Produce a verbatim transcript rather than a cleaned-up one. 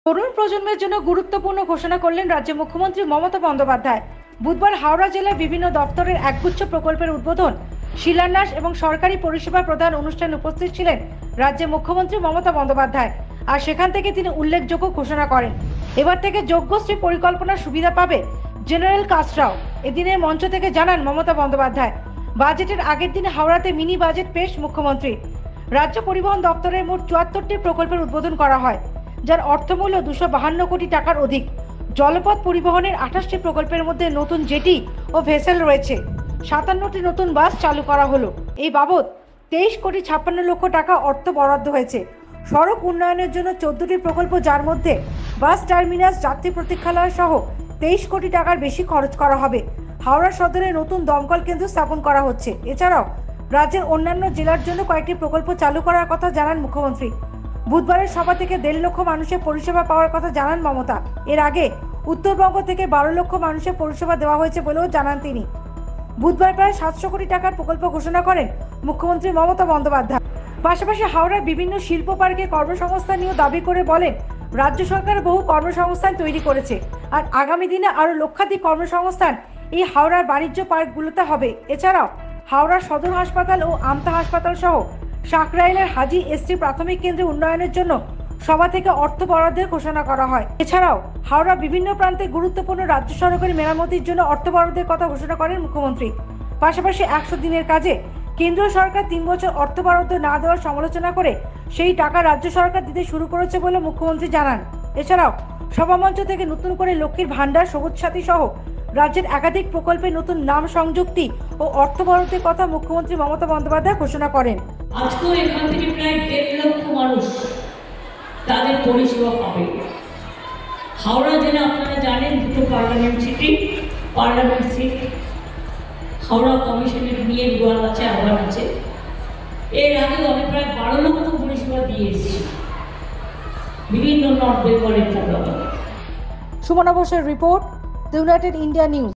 তরুণ প্রজন্মের জন্য গুরুত্বপূর্ণ ঘোষণা করলেন রাজ্য মুখ্যমন্ত্রী মমতা বন্দ্যোপাধ্যায়। বুধবার হাওড়া জেলার বিভিন্ন দপ্তরের একগুচ্ছ প্রকল্পের উদ্বোধন, শিলান্যাস এবং সরকারি পরিষেবা প্রদান অনুষ্ঠানে উপস্থিত ছিলেন রাজ্যের মুখ্যমন্ত্রী মমতা বন্দ্যোপাধ্যায়। আর সেখান থেকে তিনি উল্লেখযোগ্য ঘোষণা করেন, এবার থেকে যোগ্যশ্রী পরিকল্পনার সুবিধা পাবে জেনারেল কাস্টরাও। এদিনের মঞ্চ থেকে জানান মমতা বন্দ্যোপাধ্যায়, বাজেটের আগের দিন হাওড়াতে মিনি বাজেট পেশ মুখ্যমন্ত্রী। রাজ্য পরিবহন দপ্তরের মোট চুয়াত্তরটি প্রকল্পের উদ্বোধন করা হয়, যার অর্থমূল্য দুশো বাহান্ন কোটি টাকার অধিক। জলপথ পরিবহনের আঠাশটি প্রকল্পের মধ্যে নতুন জেটি ও ভেসেল রয়েছে। সাতান্নটি নতুন বাস চালু করা হলো। এই বাবদ তেইশ কোটি ছাপ্পান্ন লক্ষ টাকা অর্থ বরাদ্দ হয়েছে। সড়ক উন্নয়নের জন্য চোদ্দটি প্রকল্প, যার মধ্যে বাস টার্মিনাস, যাত্রী প্রতীক্ষালয় সহ তেইশ কোটি টাকার বেশি খরচ করা হবে। হাওড়া সদরে নতুন দমকল কেন্দ্র স্থাপন করা হচ্ছে। এছাড়াও রাজ্যের অন্যান্য জেলার জন্য কয়েকটি প্রকল্প চালু করার কথা জানান মুখ্যমন্ত্রী। বুধবারের সভা থেকে দেড় লক্ষ মানুষের পরিষেবা পাওয়ার কথা জানান মমতা। এর আগে উত্তরবঙ্গ থেকে বারো লক্ষ মানুষের পরিষেবা দেওয়া হয়েছে বলেও জানান তিনি। বুধবার প্রায় সাতশো কোটি টাকার প্রকল্প ঘোষণা করেন মুখ্যমন্ত্রী মমতা বন্দ্যোপাধ্যায়। পাশাপাশি হাওড়ার বিভিন্ন শিল্প পার্কে কর্মসংস্থান নিয়েও দাবি করে বলেন, রাজ্য সরকার বহু কর্মসংস্থান তৈরি করেছে, আর আগামী দিনে আরও লক্ষাধিক কর্মসংস্থান এই হাওড়ার বাণিজ্য পার্কগুলোতে হবে। এছাড়াও হাওড়ার সদর হাসপাতাল ও আমতা হাসপাতাল সহ সাকরাইলের হাজি এসটি প্রাথমিক কেন্দ্রে উন্নয়নের জন্য সভা থেকে অর্থ বরাদ্দের ঘোষণা করা হয়। এছাড়াও হাওড়া বিভিন্ন প্রান্তে গুরুত্বপূর্ণ রাজ্য সরকারি মেরামতির জন্য অর্থ বরাদ্দের কথা ঘোষণা করেন মুখ্যমন্ত্রী। পাশাপাশি একশো দিনের কাজে কেন্দ্র সরকার তিন বছর অর্থ বরাদ্দ না দেওয়ার সমালোচনা করে সেই টাকা রাজ্য সরকার দিতে শুরু করেছে বলে মুখ্যমন্ত্রী জানান। এছাড়াও সভামঞ্চ থেকে নতুন করে লক্ষ্মীর ভাণ্ডার, সবুজ সাথী সহ রাজ্যের একাধিক প্রকল্পে নতুন নাম সংযুক্তি ও অর্থ বরাদ্দের কথা মুখ্যমন্ত্রী মমতা বন্দ্যোপাধ্যায় ঘোষণা করেন। আজকেও এখান থেকে প্রায় দেড় লক্ষ মানুষ তাদের পরিষেবা পাবে। হাওড়া জেলা আপনারা জানেন দুটো parliament seat, parliament seat Howrah কমিশনের নিয়ে গোয়াল আছে, আহ্বান আছে। এর আগেও আমি প্রায় বারো লক্ষ পরিষেবা দিয়ে এসেছি বিভিন্ন নর্থ বেঙ্গলের প্রোগ্রামে। সুমনা বোসের report, the United India news.